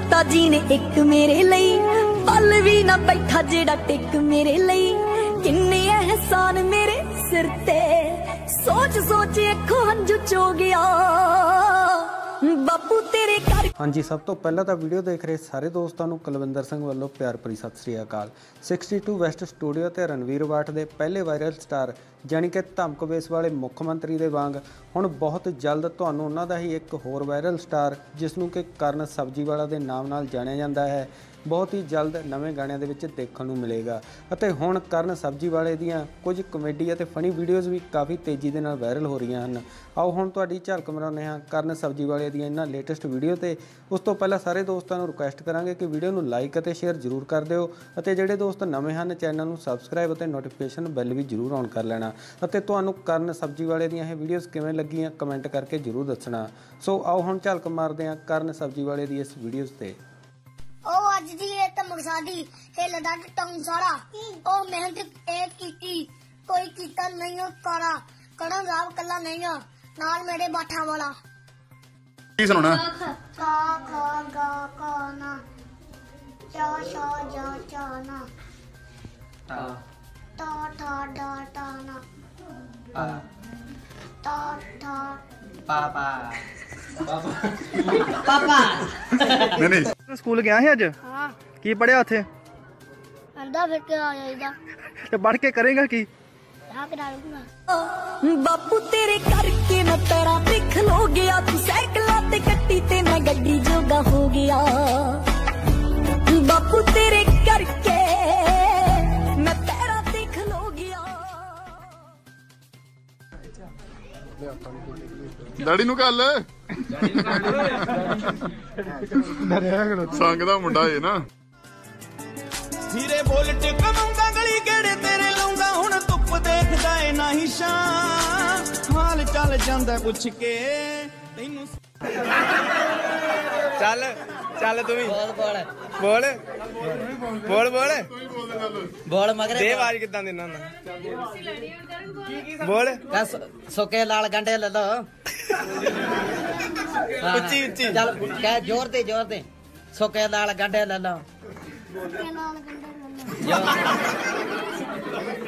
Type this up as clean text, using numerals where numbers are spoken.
ਦਿੱਤਾ ਜੀ ਨੇ ਇੱਕ ਮੇਰੇ ਲਈ, ਪਲ ਵੀ ਨਾ ਬੈਠਾ ਜਿਹੜਾ ਟਿਕ ਮੇਰੇ ਲਈ। ਕਿੰਨੇ ਅਹਿਸਾਨ ਮੇਰੇ ਸਿਰ ਤੇ, ਸੋਚ ਸੋਚ ਅੱਖੋਂ ਹੰਝੂ ਚੋ ਗਿਆ ਬਾਪੂ ਤੇਰੇ ਘਰ। ਹਾਂਜੀ, ਸਭ ਤੋਂ ਪਹਿਲਾਂ ਤਾਂ ਵੀਡੀਓ ਦੇਖ ਰਹੇ ਸਾਰੇ ਦੋਸਤਾਂ ਨੂੰ ਕੁਲਵਿੰਦਰ ਸਿੰਘ ਵੱਲੋਂ ਪਿਆਰ ਭਰੀ ਸਤਿ ਸ੍ਰੀ ਅਕਾਲ। 62 ਵੈਸਟ ਸਟੂਡੀਓ ਤੇ ਰਣਵੀਰ ਬਾਠ ਦੇ ਪਹਿਲੇ ਵਾਇਰਲ ਸਟਾਰ ਜਾਣੀ ਕਿ ਧਮਕ ਬੇਸ ਵਾਲੇ ਮੁੱਖ ਮੰਤਰੀ ਦੇ ਵਾਂਗ ਹੁਣ ਬਹੁਤ ਜਲਦ ਤੁਹਾਨੂੰ ਉਹਨਾਂ ਦਾ ਹੀ ਇੱਕ ਹੋਰ ਵਾਇਰਲ ਸਟਾਰ ਜਿਸ ਨੂੰ ਕਿ ਕਰਨ ਸਬਜ਼ੀਵਾਲਾ ਦੇ ਨਾਮ ਨਾਲ ਜਾਣਿਆ ਜਾਂਦਾ ਹੈ ਬਹੁਤ ਹੀ ਜਲਦ ਨਵੇਂ ਗਾਣਿਆਂ ਦੇ ਵਿੱਚ ਦੇਖਣ ਨੂੰ ਮਿਲੇਗਾ। ਅਤੇ ਹੁਣ ਕਰਨ ਸਬਜ਼ੀਵਾਲੇ ਦੀਆਂ ਕੁਝ ਕਮੇਡੀ ਅਤੇ ਫਨੀ ਵੀਡੀਓਜ਼ ਵੀ ਕਾਫੀ ਤੇਜ਼ੀ ਦੇ ਨਾਲ ਵਾਇਰਲ ਹੋ ਰਹੀਆਂ ਹਨ। ਆਓ ਹੁਣ ਤੁਹਾਡੀ ਝਲਕ ਮਰਾਉਂਦੇ ਹਾਂ ਕਰਨ ਸਬਜ਼ੀਵਾਲੇ ਦੀਆਂ ਇਹਨਾਂ ਲੇਟੈਸਟ ਵੀਡੀਓ ਤੇ। ਉਸ ਤੋਂ ਪਹਿਲਾਂ ਸਾਰੇ ਦੋਸਤਾਂ ਨੂੰ ਰਿਕੁਐਸਟ ਕਰਾਂਗੇ ਕਿ ਵੀਡੀਓ ਨੂੰ ਲਾਈਕ ਅਤੇ ਸ਼ੇਅਰ ਜ਼ਰੂਰ ਕਰ ਦਿਓ ਅਤੇ ਜਿਹੜੇ ਦੋਸਤ ਨਵੇਂ ਹਨ ਚੈਨਲ ਨੂੰ ਸਬਸਕ੍ਰਾਈਬ ਅਤੇ ਨੋਟੀਫਿਕੇਸ਼ਨ ਬੈਲ ਵੀ ਜ਼ਰੂਰ ਔਨ ਕਰ ਲੈਣਾ ਅਤੇ ਤੁਹਾਨੂੰ ਕਰਨ ਸਬਜ਼ੀਵਾਲੇ ਦੀਆਂ ਇਹ ਵੀਡੀਓਜ਼ ਕਿਵੇਂ ਲੱਗੀਆਂ ਕਮੈਂਟ ਕਰਕੇ ਜ਼ਰੂਰ ਦੱਸਣਾ। ਸੋ ਆਓ ਹੁਣ ਝਲਕ ਮਾਰਦੇ ਹਾਂ ਕਰਨ ਸਬਜ਼ੀਵਾਲੇ ਦੀ ਇਸ ਵੀਡੀਓਜ਼ ਤੇ। ਉਹ ਅੱਜ ਦੀ ਇਹ ਧਮਕ ਸਾਡੀ ਹਿੱਲਦਾ ਟੰਗ ਸਾਰਾ, ਉਹ ਮਿਹਨਤ ਇਹ ਕੀਤੀ ਕੋਈ ਕੀਤਾ ਨਹੀਂ ਉਹ ਕਾਰਾ, ਕੜਨ ਰਾਵ ਕੱਲਾ ਨਹੀਂ ਆ ਨਾਲ ਮੇਰੇ ਬਾਠਾ ਵਾਲਾ। ਕੀ ਸੁਣਾਉਣਾ? ਕਾ ਖਾ ਗਾ ਕਾ ਨਾ ਚਾ ਸ਼ਾ ਜਾ ਚਾ ਨਾ ਟਾ ਠਾ ਡਾ ਟਾ ਨਾ ਟਾ ਠਾ ਪਾਪਾ ਨਹੀਂ ਸਕੂਲ ਗਿਆ ਸੀ ਅੱਜ? ਹਾਂ ਕੀ ਪੜਿਆ ਉੱਥੇ? ਅੰਦਾ ਫਿਰ ਕੇ ਆ ਜਾਈਦਾ ਤੇ ਪੜ ਕੇ ਕਰੇਗਾ ਕੀ? ਆ ਕੇ ਡਾਲੂਗਾ ਬਾਪੂ ਤੇਰੇ ਕਰਕੇ ਮੈਂ ਪੈਰਾਂ ਤੇ ਖਲੋ ਗਿਆ, ਤੂੰ ਸਾਈਕਲਾਂ ਤੇ ਕੱਟੀ ਤੇ ਮੈਂ ਗੱਡੀ ਜੋਗਾ ਹੋ ਗਿਆ। ਬਾਪੂ ਤੇਰੇ ਕਰਕੇ ਮੈਂ ਪੈਰਾਂ ਤੇ ਖਲੋ ਗਿਆ। ਡੈਡੀ ਨੂੰ ਗੱਲ ਸੰਗ ਦਾ ਮੁੰਡਾ ਏ ਨਾ। ਹੀਰੇ ਬੋਲਟ ਕਮਾਉਂਦਾ ਗਲੀ ਕਿਹੜੇ ਤੇਰੇ ਲਾਉਂਦਾ, ਹੁਣ ਧੁੱਪ ਦੇਖਦਾ ਏ ਨਹੀਂ ਸ਼ਾਂ, ਹਾਲ ਚੱਲ ਜਾਂਦਾ ਪੁੱਛ ਕੇ ਤੈਨੂੰ। ਚੱਲ ਚੱਲ ਤੂੰ ਵੀ ਬੋਲ ਬੋਲ ਬੋਲ ਬੋਲ ਬੋਲ ਮਗਰੇ ਦੇ ਆਵਾਜ਼ ਕਿੱਦਾਂ ਦੇਣਾ ਹੁੰਦਾ ਬੋਲ। ਸੁੱਕੇ ਲਾਲ ਗੰਡੇ ਲੈ ਲੋ ਉੱਚੀ ਉੱਚੀ ਚੱਲ ਕਹਿ ਜ਼ੋਰ ਤੇ ਸੁੱਕੇ ਲਾਲ ਗੰਡੇ ਲੈ ਲੋ।